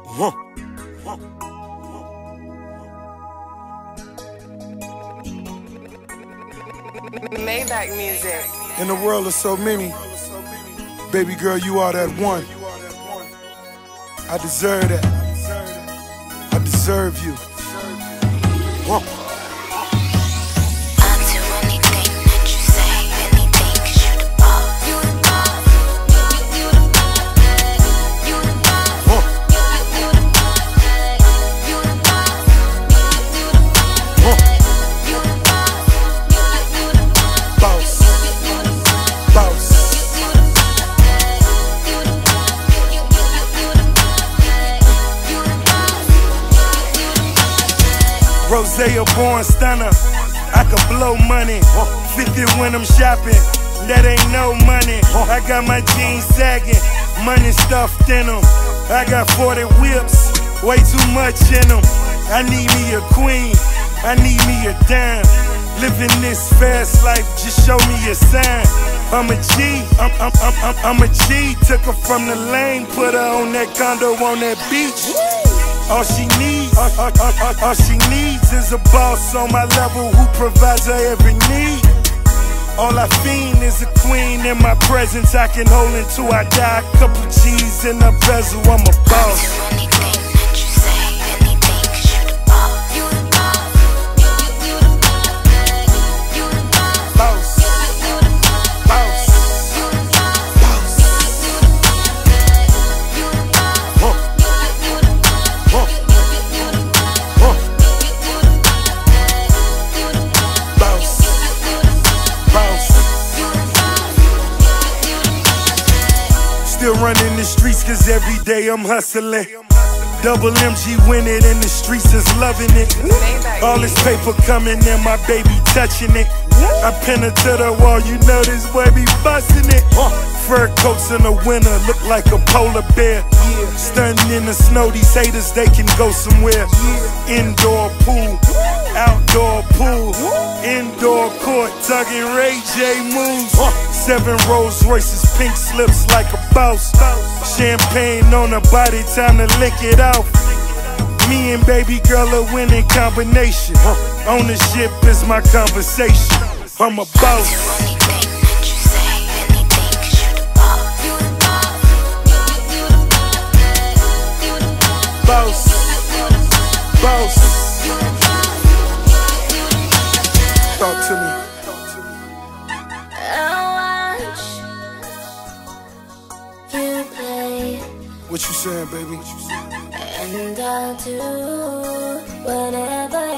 Huh. Maybach music. In the world of so many, baby girl, you are that one. I deserve that. I deserve you. Huh. I'll do anything that you say, anything 'cause you the boss. You the boss. You the boss. You the boss. Huh. You the boss. You the boss. You the boss. Huh. You the boss. You the boss. Boss. Boss. Rose, a born stunner. I could blow money. 50 when I'm shopping. That ain't no money. I got my jeans sagging. Money stuffed in them. I got 40 whips. Way too much in them. I need me a queen. I need me a dime. Living this fast life, just show me a sign. I'm a G, I'm a G. Took her from the lane, put her on that condo on that beach. All she needs is a boss on my level who provides her every need. All I fiend is a queen in my presence. I can hold until I die. Couple G's in a bezel, I'm a boss. I'll do anything that you say, anything 'cause you the boss. You the boss. You the boss. You the boss. Boss. You the boss. Boss. You the boss. Boss. You the boss. You the boss. Huh. You the boss. Huh. You the boss. Huh. You the boss. You the boss. Boss. Boss. Still running the streets cause every day I'm hustling. Double MG winning in the streets is loving it. All this paper coming in, my baby touching it. I pin her to the wall, you know this boy be busting it. Fur coats in the winter, look like a polar bear. Stunting in the snow, these haters, they can go somewhere. Indoor pool, outdoor pool, indoor court, tugging Ray J moves. 7 Rolls Royces, pink slips like a boss. Champagne on her body, time to lick it off. Me and baby girl a winning combination. Ownership is my conversation. I'm a boss. Do anything that you say, anything 'cause you the boss. You the boss. You the boss. You the boss. Boss. Boss. You the boss. Talk to me. I'll watch you play, What you saying, baby? and I'll do whatever